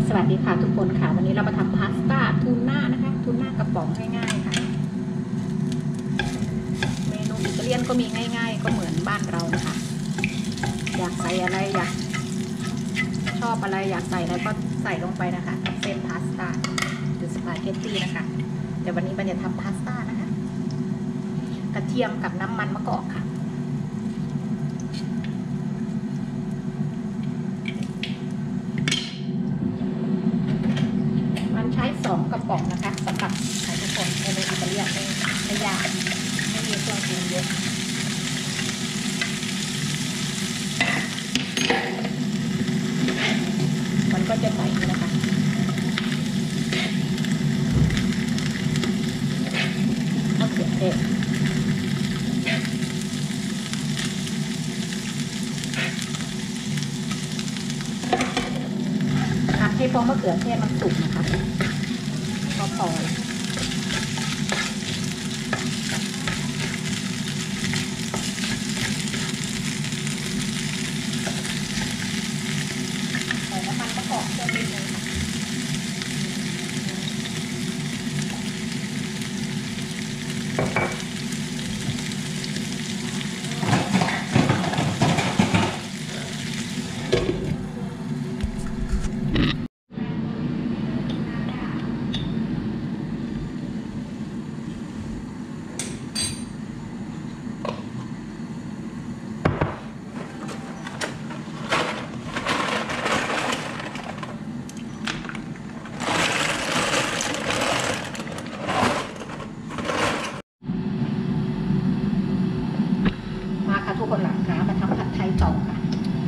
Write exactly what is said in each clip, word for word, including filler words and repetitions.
สวัสดีค่ะทุกคนค่ะวันนี้เรามาทำพาสต้าทูน่านะคะทูน่ากระป๋องง่ายๆค่ะเมนูอิตาเลียนก็มีง่ายๆก็เหมือนบ้านเรานะคะอยากใส่อะไรอยากชอบอะไรอยากใส่อะไรก็ใส่ลงไปนะคะเส้นพาสต้าหรือสปาเกตตี้นะคะแต่วันนี้บันจะทำพาสต้านะคะกระเทียมกับน้ำมันมะกอกค่ะใช้สองกระป๋องนะคะสำหรับใครทุกคนในอิตาเลียนไม่ไม่ยากไม่มีเครื่องปรุงเยอะมันก็จะใส่นะคะมะเขือเทศผัดให้พอมะเขือเทศมันสุกนะคะพอพอใส่น้ำมันมะกอกเพิ่มนิดนึงค่ะทุกคนหลังคะมาทำผัดไทยต่อค่ะ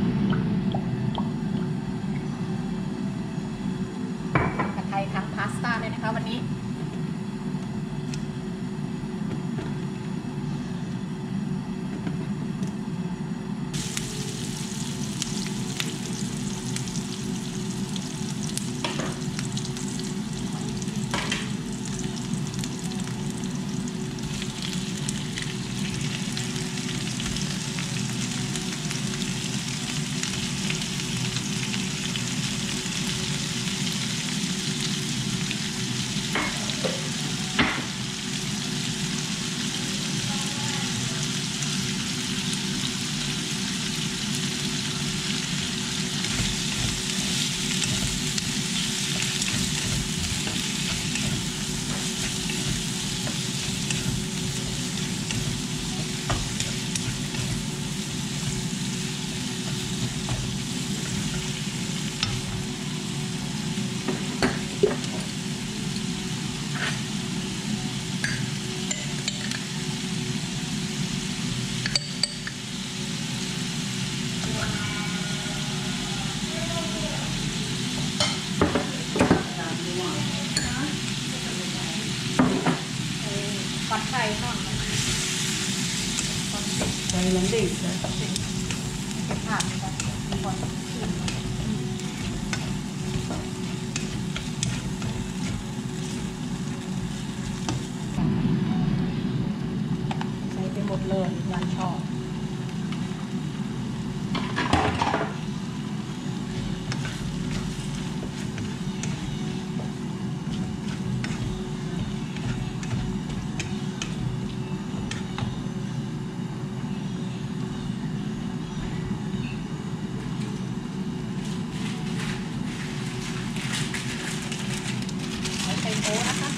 ผัดไทยทั้งพาสต้าเลยนะคะวันนี้ผัดไทยทอดใส่ลงดิเลยผัดแบบมีคนชิมใส่ไปหมดเลยยานชอบใส่โต๊ะนะคะ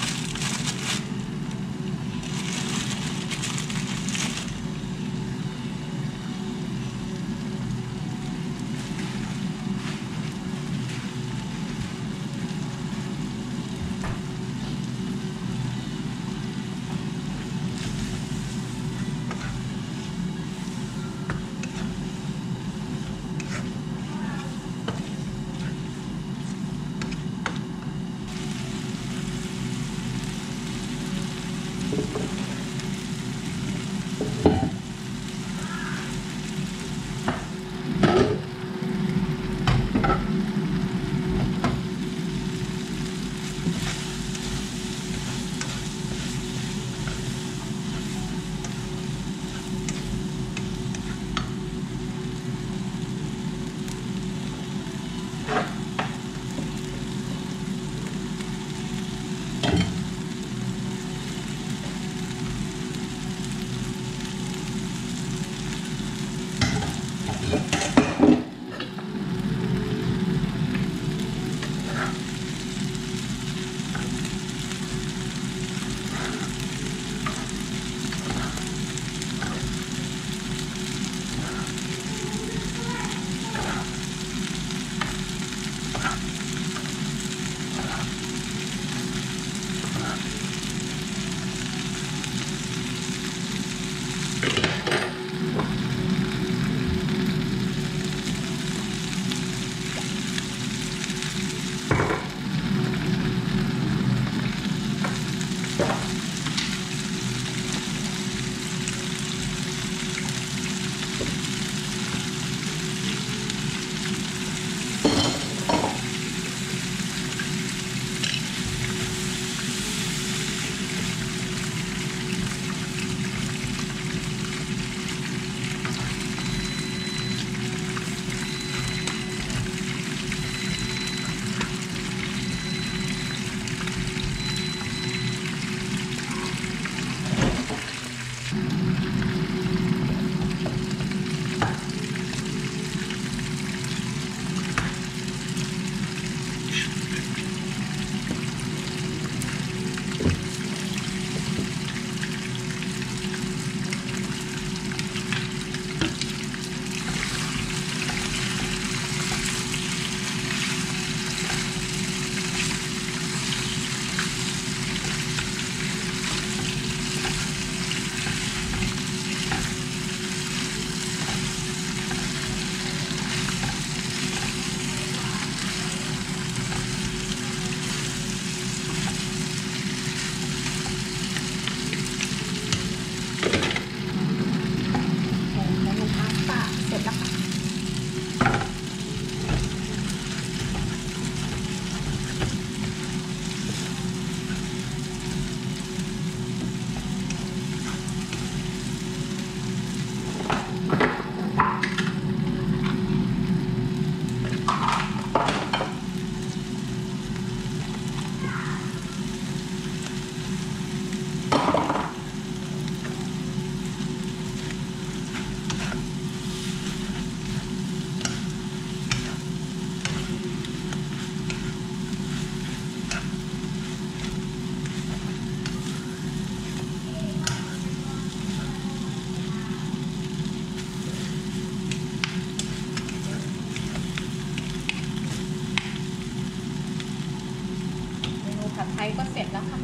ยก็เสร็จแล้วค่ะ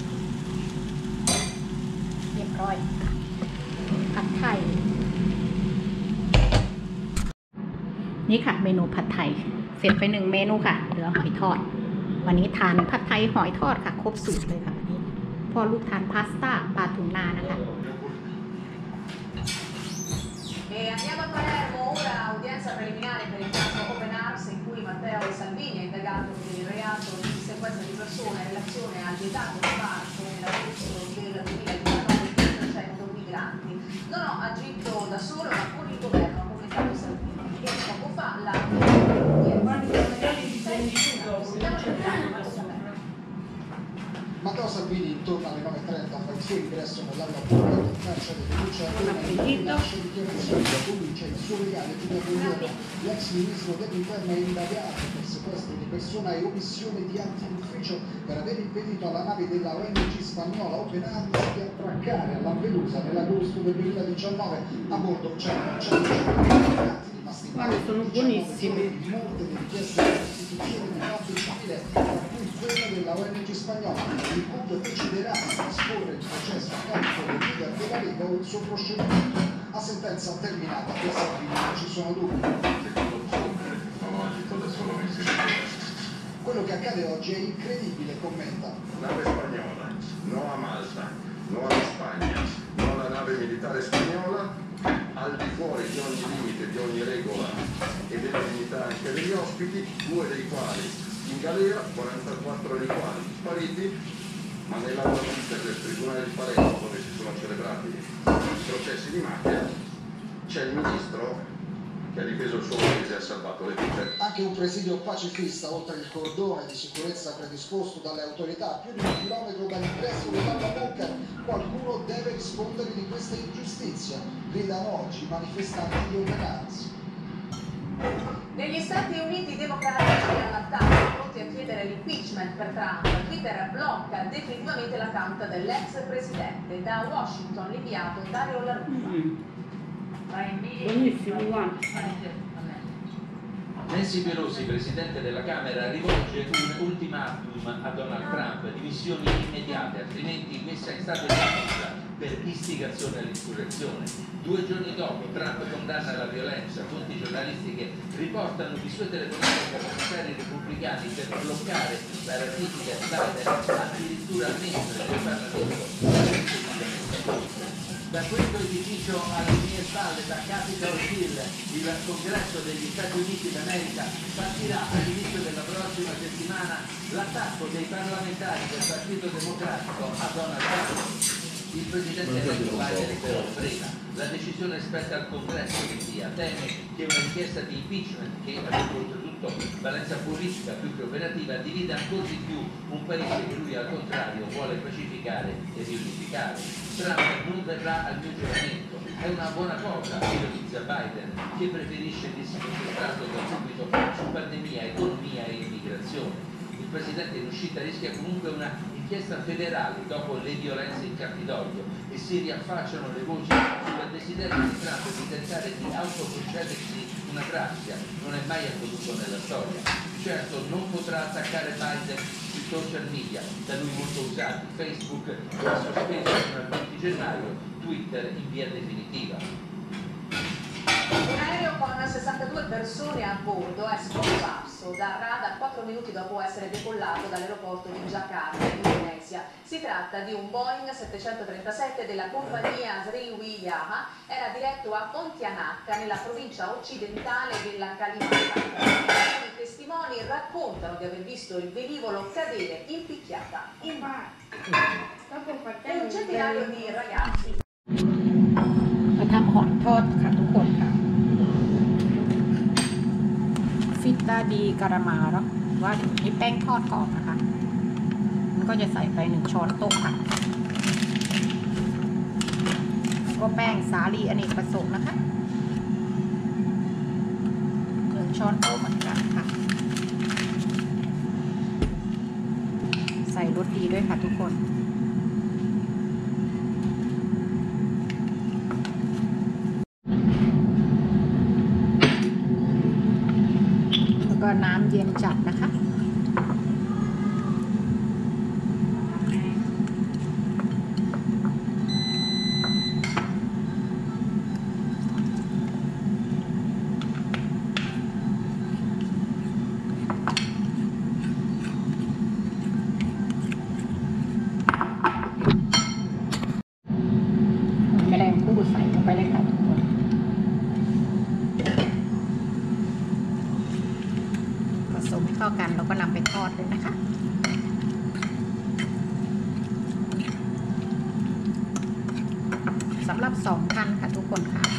เรียบร้อยผัดไทยนี่ค่ะเมนูผัดไทยเสร็จไปหนึ่งเมนูค่ะเหลือหอยทอดวันนี้ทานผัดไทยหอยทอดค่ะครบสูตรเลยค่ะวันนี้พ่อลูกทานพาสต้าปลาทูน่านะคะ E andiamo a Palermo ora, udienza preliminare per il caso Open Arms in cui Matteo Salvini è indagato per il reato di sequestro di persone in relazione al vietato sbarco nell'agosto del duemiladiciannove di trecento migranti. Non ho agito da solo ma con il governo, ha commentato Salvini, che poco fa la Matteo Salvini intorno alle nove e trenta fa il suo ingresso nell'aula pubblica del carcere di Lucerna e rilascia dichiarazioni da conduce il suo legale Giulia Guerriero. L'ex ministro dell'interno è indagato per sequestro di persona e omissione di atti d'ufficio per aver impedito alla nave della O N G spagnola Open Arms di attraccare a Lampedusa nell'agosto del duemiladiciannove. A bordo c'erano centocinquanta rimasti male. Sono buonissimi. Molte delle richieste di costituzione di parte civile, tra cui quella della O N G spagnola. Il C U P deciderà di trasporre il processo a carico del leader della Lega o il suo procedimento. A sentenza terminata per Salvini non ci sono dubbi. Quello che accade oggi è incredibile, commenta. Nave spagnola, no a Malta, no alla Spagna, no alla nave militare spagnola, al di fuori di ogni limite, di ogni regola e della dignità anche degli ospiti, due dei quali in galera, quarantaquattro dei quali spariti, ma nell'aula del Tribunale di Palermo, dove si sono celebrati i processi di mafia, c'è il ministro che ha difeso il suo paese e ha salvato le vite. Anche un presidio pacifista oltre il cordone di sicurezza predisposto dalle autorità a più di un chilometro dall'ingresso dell'aula bunker. Qualcuno deve rispondere di questa ingiustizia, gridano oggi i manifestanti di Open Arms. Negli Stati Uniti i democratici all'attacco, pronti a chiedere l'impeachment per Trump. Twitter blocca definitivamente l'account dell'ex presidente. Da Washington l'inviato Dario La Russa. Buonissimo, guarda. Nancy Pelosi, Presidente della Camera, rivolge un ultimatum a Donald Trump, dimissioni immediate, altrimenti messa in stato di caccia per istigazione all'insurrezione. Due giorni dopo Trump condanna la violenza, fonti giornalistiche riportano di sue telefonate ai parlamentari repubblicani per bloccare la ratifica di Biden, addirittura mentre nel Parlamento. Da questo edificio alle mie spalle, da Capitol Hill, il congresso degli Stati Uniti d'America, partirà all'inizio della prossima settimana l'attacco dei parlamentari del Partito Democratico a Donald Trump. Il presidente eletto Biden però frena. La decisione spetta al congresso che sia, teme che una richiesta di impeachment, che avrebbe oltretutto valenza politica più che operativa, divida ancora di più un paese che lui al contrario vuole pacificare e riunificare. Trump non verrà al mio giuramento, è una buona cosa, ironizza Biden, che preferisce dirsi concentrato da subito su pandemia, economia e immigrazione. Il presidente in uscita rischia comunque una inchiesta federale dopo le violenze in Campidoglio e si riaffacciano le voci sul desiderio di Trump di tentare di autoconcedersi una grazia, non è mai accaduto nella storia. Certo non potrà attaccare Biden sui social media, da lui molto usati, Facebook lo ha sospeso fino al venti gennaio, Twitter in via definitiva. Un aereo con sessantadue persone a bordo è scomparso da radar quattro minuti dopo essere decollato dall'aeroporto di Jakarta, in Indonesia. Si tratta di un Boeing settecentotrentasette della compagnia Sriwijaya, era diretto a Pontianak, nella provincia occidentale della Kalimantan. Alcuni testimoni raccontano di aver visto il velivolo cadere in picchiata in mare. Un centinaio di ragazzi. มาทำหอยทอดค่ะทุกคนค่ะฟิตตาดีการามาเนาะว่านี่แป้งทอดกรอบนะคะมันก็จะใส่ไปหนึ่งช้อนโต๊ะค่ะก็แป้งสาลีอเนกประสงค์นะคะหนึ่งช้อนโต๊ะเหมือนกันค่ะใส่รสดีด้วยค่ะทุกคนก็น้ำเย็นจัดนะคะก็นำไปทอดเลยนะคะสำหรับสองท่านค่ะทุกคนค่ะ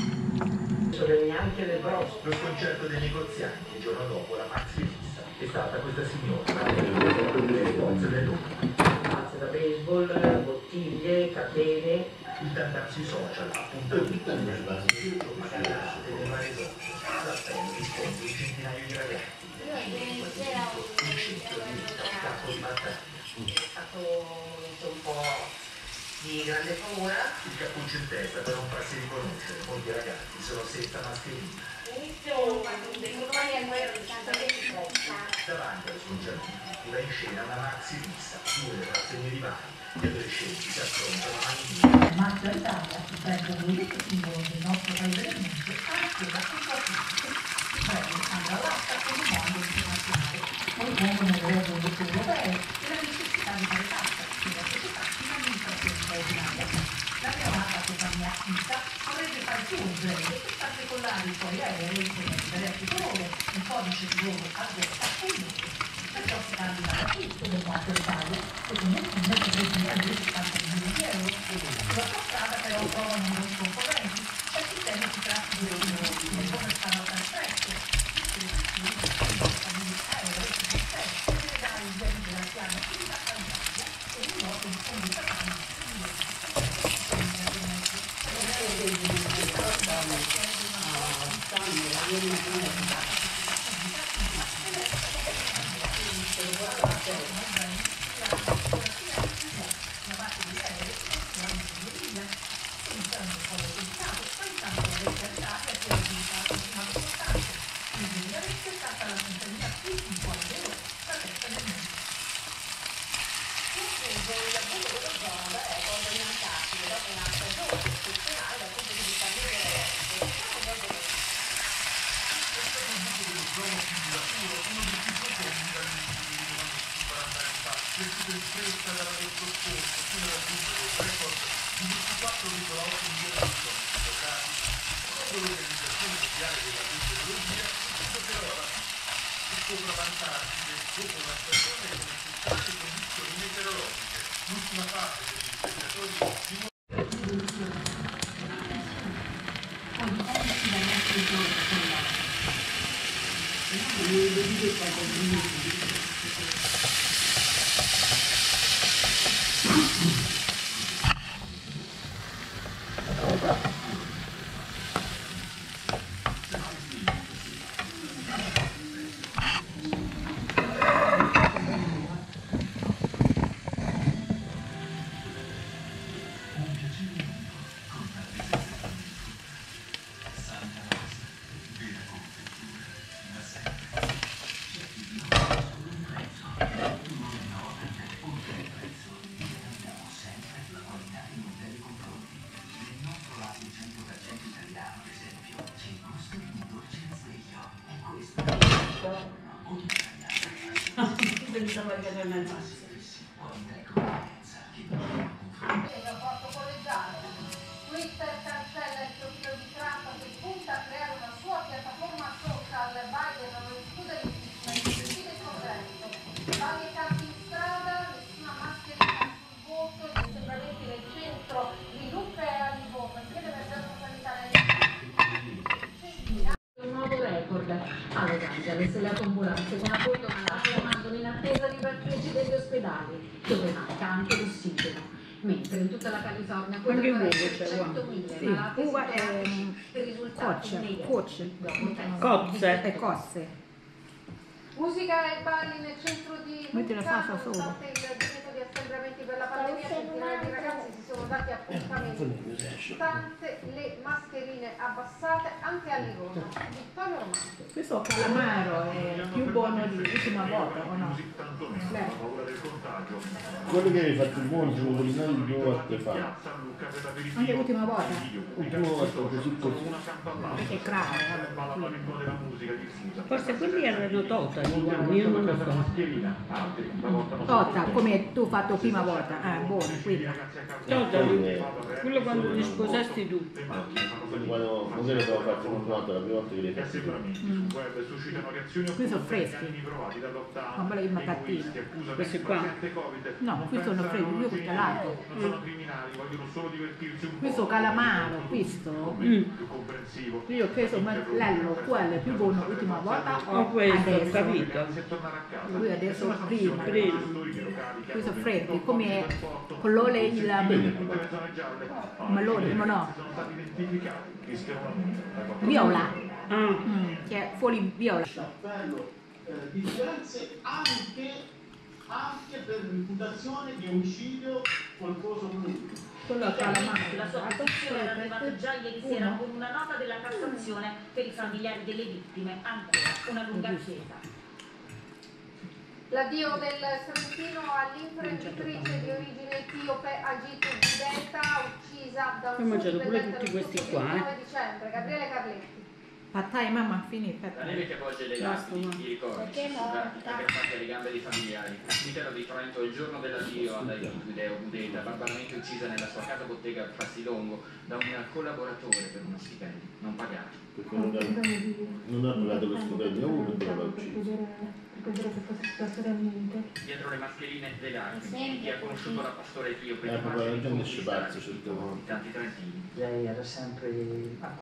Lo sconcerto dei negozianti il giorno dopo la maxi fissa è stata questa signora le forze dell'uomo. Mazze da baseball, bottiglie, catene. Il tantarsi social, appuntamento nel basso, magari delle varie zone. L'appello risponde un centinaio di ragazzi. Un centro di campo di battaglia. È stato un po' di grande paura. Il cappuccio in testa per non farsi riconoscere. Molti ragazzi sono senza mascherina. Inizio quando un decolore a guerra di Santa Teresa. Davanti al soggiorno va in scena una maxi fissa, due rassegni rivali. Gli adolescenti si affrontano a mani. Marcia Italia si prende un unico simbolo del nostro paese del mondo anche da tutto il mondo. Si prende Sandra Latta come mondo internazionale, poi vengono le regole europee e la necessità di fare tasse sulla società in amministrazione straordinaria. La mia amata compagnia Ita vorrebbe fare più un breve e particolari i suoi aerei con il elettrico loro, un codice di loro a destra e il loro. Perciò si candida da tutto del Marcia Italia e con un team che prende settanta milioni di euro. Sulla sua strada però trovano molti concorrenti e si teme si tratti di un come stanno al stretto. Aerei si stesse e dare il genere della piana attività sanitaria e di nuovo in condizione Twitter cancella il profilo di Trump che punta a creare una sua piattaforma social. Biden non esclude l'impeachment, decide il Congresso. Varie campi in strada, nessuna mascherina sul volto, gli assembramenti nel centro di Lucca e a Livorno. Si chiede emergenza sanitaria. Un nuovo record a Los Angeles, le ambulanze con apporto malato rimangono in attesa di parcheggi degli ospedali, dove manca anche l'ossigeno. Mentre in tutta la California con centomila malati superati, il risultato Cocce, Cozze. e cosse. Musica e balli nel centro di Metti la Lucca, salsa sopra. nonostante il divieto di assembramenti per la pandemia, centinaia di ragazzi si sono dati appuntamenti. Stante le mascherine abbassate anche a Livorno. Vittorio Romano. Questo calamaro è più buono dell'ultima volta, o no? Tanto meno, paura del contagio. Quello che hai fatto il buono, ce lo cucinare due volte fa. Anche l'ultima volta. L'ultima volta così così. Perché grave. Forse quelli erano tota, io non lo so. Tota, come tu hai fatto prima volta. Ah, buono, quindi. Tota, quello quando ti sposasti tu. Quando non l'abbiamo fatto l'ultima volta, la prima volta che li hai fatti tu. Mm. Qui sono freschi. Non belli ma cattivi. Questi qua? No, qui sono freschi, io questo l'altro. Mm. Questo calamaro, questo. Mm. Io ho preso l'ello, quello è più buono l'ultima volta o Oh, questo, ho adesso? capito. Lui adesso prima. Prima. Questo freddo, come colore il melone, no no. Viola. Ah. Mm, che è fuori viola. Appello eh, differenze anche, anche per l'imputazione di omicidio colposo multiplo. Quello è calamaro. La sua posizione era arrivata già ieri sera con una nota della Cassazione per i familiari delle vittime, ancora una lunga attesa. L'addio del Salentino all'imprenditrice di origine etiope Agitu Gudeta, uccisa da un Ho mangiato pure subdolente tutti questi il qua, eh. nove dicembre. Gabriele Carletti. Pattai, mamma, finita. La neve che avvolge le lapidi, i ricordi, si asciuga aggrappati alle gambe dei familiari. L'intero di Trento il giorno dell'addio alla Ideo Gudeta, barbaramente uccisa nella sua casa bottega a Fassilongo da un collaboratore per uno stipendio non pagato. Perché non ha, non ha pagato lo stipendio a uno e non l'ha ucciso. Dietro le mascherine dei lacrime, chi ha conosciuto la pastore etiope Eh, di probabilmente esce pazzo certe volte. tanti trentini. Lei era sempre